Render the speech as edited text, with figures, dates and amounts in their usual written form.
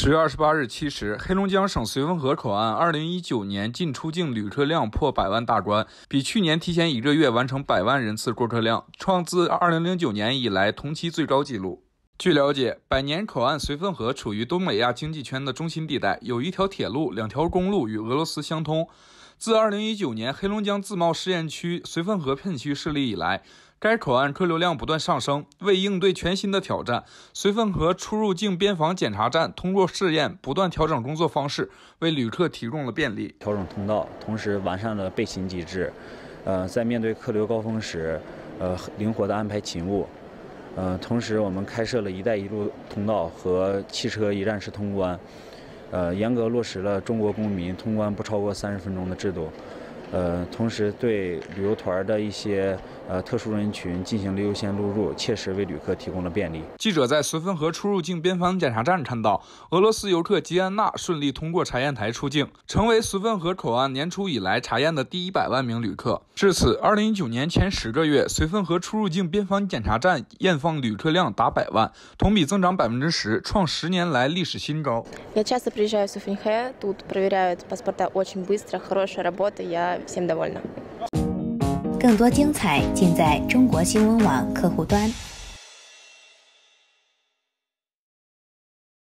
10月28日7时，黑龙江省绥芬河口岸2019年进出境旅客量破100万大关，比去年提前1个月完成100万人次过客量，创自2009年以来同期最高纪录。据了解，百年口岸绥芬河处于东北亚经济圈的中心地带，有一条铁路、2条公路与俄罗斯相通。自2019年黑龙江自贸试验区绥芬河片区设立以来，该口岸客流量不断上升。为应对全新的挑战，绥芬河出入境边防检查站通过试验不断调整工作方式，为旅客提供了便利。 调整通道，同时完善了备勤机制，在面对客流高峰时，灵活地安排勤务。同时我们开设了“一带一路”通道和汽车一站式通关，严格落实了中国公民通关不超过30分钟的制度。同时对旅游团的一些特殊人群进行了优先入入，切实为旅客提供了便利。 记者在绥芬河出入境边防检查站看到，俄罗斯游客吉安娜顺利通过查验台出境，成为绥芬河口岸年初以来查验的第100万名旅客。至此，2019年前10个月，绥芬河出入境边防检查站验放旅客量达100万，同比增长10%，创10年来历史新高。 Я часто приезжаю в Суфинхэ, тут проверяют паспорта очень быстро, хорошая работа, я всем довольна. 更多精彩尽在中国新闻网客户端。